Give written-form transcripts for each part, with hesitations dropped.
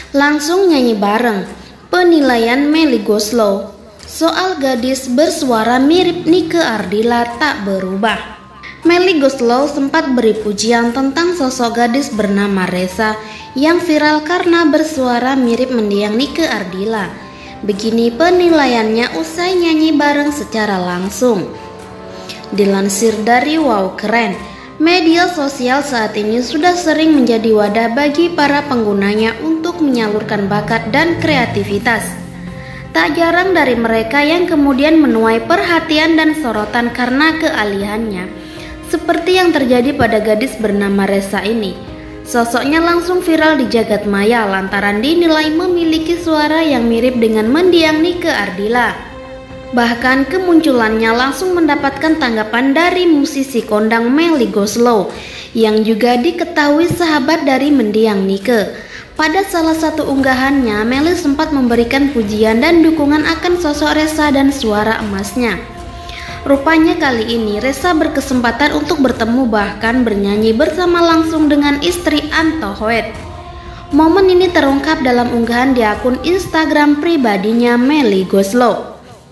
Langsung nyanyi bareng. Penilaian Melly Goeslaw soal gadis bersuara mirip Nike Ardilla tak berubah. Melly Goeslaw sempat beri pujian tentang sosok gadis bernama Reza yang viral karena bersuara mirip mendiang Nike Ardilla. Begini penilaiannya usai nyanyi bareng secara langsung. Dilansir dari Wow Keren, media sosial saat ini sudah sering menjadi wadah bagi para penggunanya untuk menyalurkan bakat dan kreativitas. Tak jarang dari mereka yang kemudian menuai perhatian dan sorotan karena keahliannya, seperti yang terjadi pada gadis bernama Reza ini. Sosoknya langsung viral di jagat maya lantaran dinilai memiliki suara yang mirip dengan mendiang Nike Ardilla. Bahkan kemunculannya langsung mendapatkan tanggapan dari musisi kondang Melly Goeslaw yang juga diketahui sahabat dari mendiang Nike. Pada salah satu unggahannya, Melly sempat memberikan pujian dan dukungan akan sosok Reza dan suara emasnya. Rupanya kali ini Reza berkesempatan untuk bertemu bahkan bernyanyi bersama langsung dengan istri Anto Hoed. Momen ini terungkap dalam unggahan di akun Instagram pribadinya Melly Goeslaw.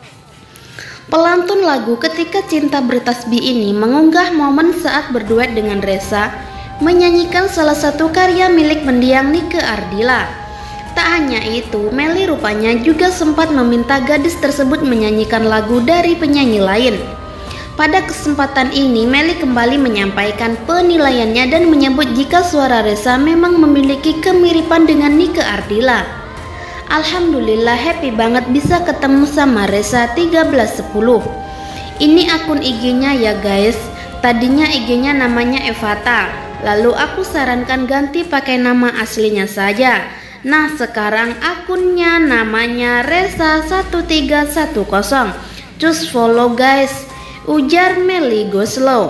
Pelantun lagu Ketika Cinta Bertasbih ini mengunggah momen saat berduet dengan Reza menyanyikan salah satu karya milik mendiang Nike Ardilla. Tak hanya itu, Melly rupanya juga sempat meminta gadis tersebut menyanyikan lagu dari penyanyi lain. Pada kesempatan ini, Melly kembali menyampaikan penilaiannya dan menyebut jika suara Reza memang memiliki kemiripan dengan Nike Ardilla. Alhamdulillah happy banget bisa ketemu sama Reza 1310. Ini akun IG-nya ya guys. Tadinya IG-nya namanya Evata, lalu aku sarankan ganti pakai nama aslinya saja. Nah sekarang akunnya namanya Reza1310. Just follow guys, ujar Melly Goeslaw.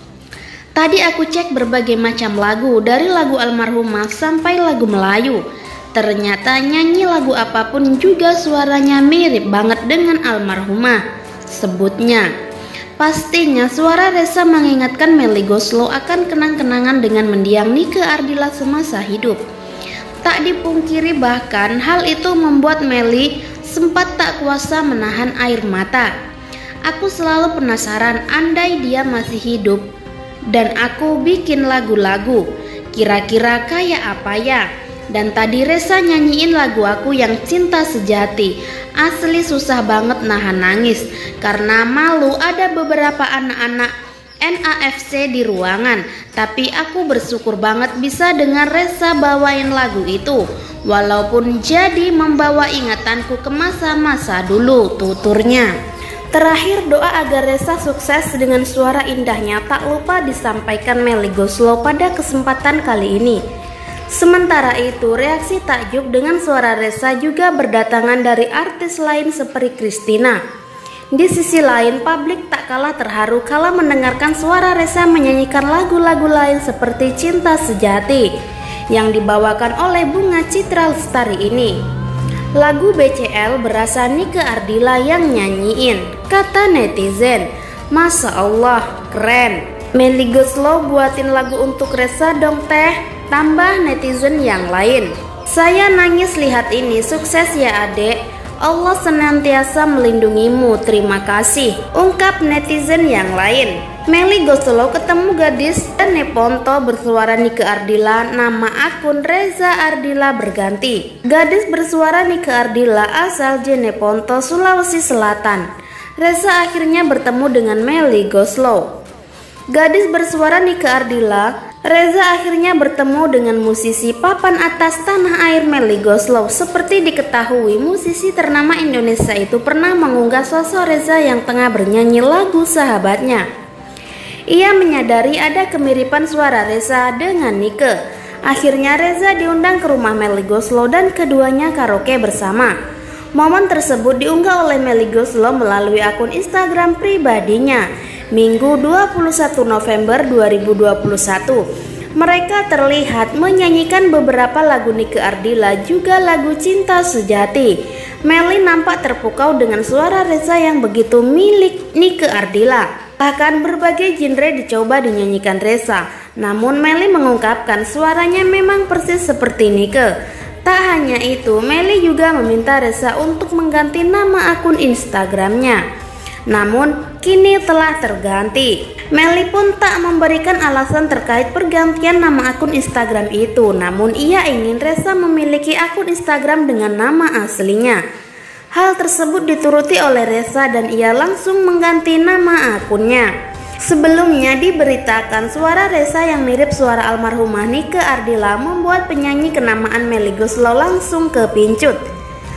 Tadi aku cek berbagai macam lagu, dari lagu almarhumah sampai lagu Melayu. Ternyata nyanyi lagu apapun juga suaranya mirip banget dengan almarhumah, sebutnya. Pastinya suara Reza mengingatkan Melly Goeslaw akan kenang-kenangan dengan mendiang Nike Ardilla semasa hidup. Tak dipungkiri bahkan hal itu membuat Melly sempat tak kuasa menahan air mata. Aku selalu penasaran andai dia masih hidup dan aku bikin lagu-lagu, kira-kira kayak apa ya? Dan tadi Reza nyanyiin lagu aku yang Cinta Sejati. Asli susah banget nahan nangis karena malu ada beberapa anak-anak NAFC di ruangan. Tapi aku bersyukur banget bisa dengar Reza bawain lagu itu, walaupun jadi membawa ingatanku ke masa-masa dulu, tuturnya. Terakhir doa agar Reza sukses dengan suara indahnya tak lupa disampaikan Melly Goeslaw pada kesempatan kali ini. Sementara itu, reaksi takjub dengan suara Reza juga berdatangan dari artis lain seperti Christina. Di sisi lain, publik tak kalah terharu kala mendengarkan suara Reza menyanyikan lagu-lagu lain seperti Cinta Sejati yang dibawakan oleh Bunga Citra Lestari ini. Lagu BCL berasa Nike Ardilla yang nyanyiin, kata netizen. Masya Allah, keren. Melly Goeslaw buatin lagu untuk Reza dong teh, tambah netizen yang lain. Saya nangis lihat ini, sukses ya adek, Allah senantiasa melindungimu, terima kasih, ungkap netizen yang lain. Melly Goeslaw ketemu gadis Neponto bersuara Nike Ardilla, nama akun Reza Ardilla berganti. Gadis bersuara Nike Ardilla asal Jeneponto, Sulawesi Selatan. Reza akhirnya bertemu dengan Melly Goeslaw. Gadis bersuara Nike Ardilla, Reza akhirnya bertemu dengan musisi papan atas tanah air Melly Goeslaw. Seperti diketahui, musisi ternama Indonesia itu pernah mengunggah sosok Reza yang tengah bernyanyi lagu sahabatnya. Ia menyadari ada kemiripan suara Reza dengan Nike. Akhirnya Reza diundang ke rumah Melly Goeslaw dan keduanya karaoke bersama. Momen tersebut diunggah oleh Melly Goeslaw melalui akun Instagram pribadinya Minggu 21 November 2021. Mereka terlihat menyanyikan beberapa lagu Nike Ardilla, juga lagu Cinta Sejati. Melly nampak terpukau dengan suara Reza yang begitu milik Nike Ardilla. Bahkan berbagai genre dicoba dinyanyikan Reza, namun Melly mengungkapkan suaranya memang persis seperti Nike. Tak hanya itu, Melly juga meminta Reza untuk mengganti nama akun Instagramnya. Namun, kini telah terganti. Melly pun tak memberikan alasan terkait pergantian nama akun Instagram itu. Namun, ia ingin Reza memiliki akun Instagram dengan nama aslinya. Hal tersebut dituruti oleh Reza dan ia langsung mengganti nama akunnya. Sebelumnya diberitakan suara Reza yang mirip suara almarhumah Nike Ardilla membuat penyanyi kenamaan Melly Goeslaw langsung kepincut.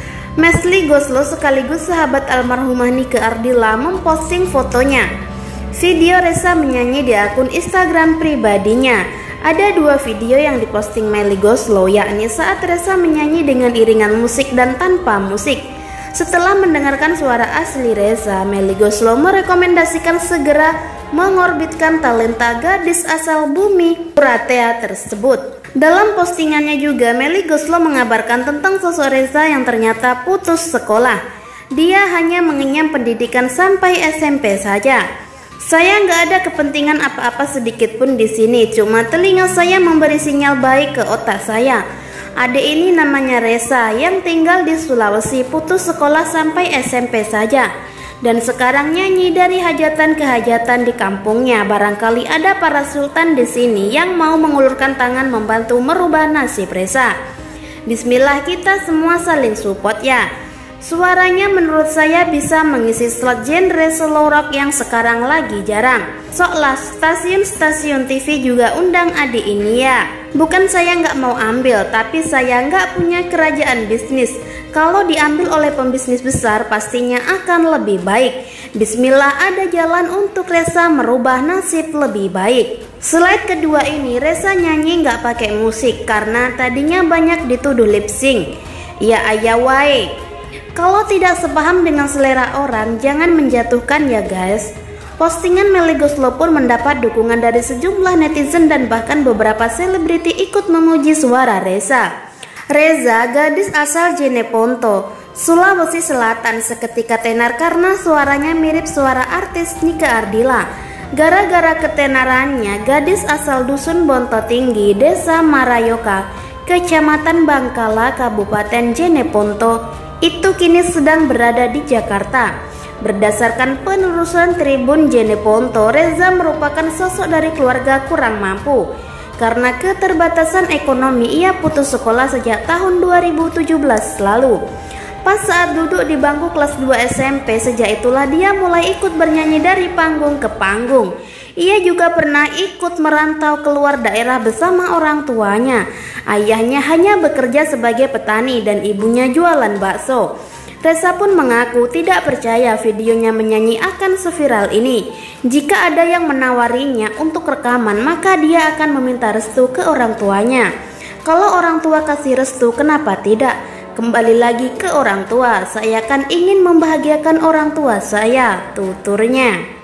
Melly Goeslaw sekaligus sahabat almarhumah Nike Ardilla memposting fotonya. Video Reza menyanyi di akun Instagram pribadinya. Ada dua video yang diposting Melly Goeslaw, yakni saat Reza menyanyi dengan iringan musik dan tanpa musik. Setelah mendengarkan suara asli Reza, Melly Goeslaw merekomendasikan segera mengorbitkan talenta gadis asal bumi Puratea tersebut. Dalam postingannya juga, Melly Goeslaw mengabarkan tentang sosok Reza yang ternyata putus sekolah. Dia hanya mengenyam pendidikan sampai SMP saja. Saya nggak ada kepentingan apa-apa sedikit pun di sini, cuma telinga saya memberi sinyal baik ke otak saya. Adik ini namanya Reza yang tinggal di Sulawesi, putus sekolah sampai SMP saja. Dan sekarang nyanyi dari hajatan ke hajatan di kampungnya. Barangkali ada para sultan di sini yang mau mengulurkan tangan membantu merubah nasib Reza. Bismillah, kita semua saling support ya. Suaranya menurut saya bisa mengisi slot genre slow rock yang sekarang lagi jarang. Soklah stasiun-stasiun TV juga undang adik ini ya. Bukan saya nggak mau ambil, tapi saya nggak punya kerajaan bisnis. Kalau diambil oleh pembisnis besar pastinya akan lebih baik. Bismillah, ada jalan untuk Reza merubah nasib lebih baik. Slide kedua ini Reza nyanyi nggak pakai musik karena tadinya banyak dituduh lip sync. Ya ayah wae. Kalau tidak sepaham dengan selera orang, jangan menjatuhkan ya guys. Postingan Melly Goeslaw pun mendapat dukungan dari sejumlah netizen dan bahkan beberapa selebriti ikut memuji suara Reza. Reza, gadis asal Jeneponto, Sulawesi Selatan, seketika tenar karena suaranya mirip suara artis Nike Ardilla. Gara-gara ketenarannya, gadis asal dusun Bonto Tinggi, Desa Marayoka, Kecamatan Bangkala, Kabupaten Jeneponto, itu kini sedang berada di Jakarta. Berdasarkan penelusuran Tribun Jeneponto, Reza merupakan sosok dari keluarga kurang mampu. Karena keterbatasan ekonomi, ia putus sekolah sejak tahun 2017 lalu. Pas saat duduk di bangku kelas 2 SMP, sejak itulah dia mulai ikut bernyanyi dari panggung ke panggung. Ia juga pernah ikut merantau keluar daerah bersama orang tuanya. Ayahnya hanya bekerja sebagai petani dan ibunya jualan bakso. Reza pun mengaku tidak percaya videonya menyanyi akan seviral ini. Jika ada yang menawarinya untuk rekaman, maka dia akan meminta restu ke orang tuanya. Kalau orang tua kasih restu, kenapa tidak? Kembali lagi ke orang tua, saya kan ingin membahagiakan orang tua saya, tuturnya.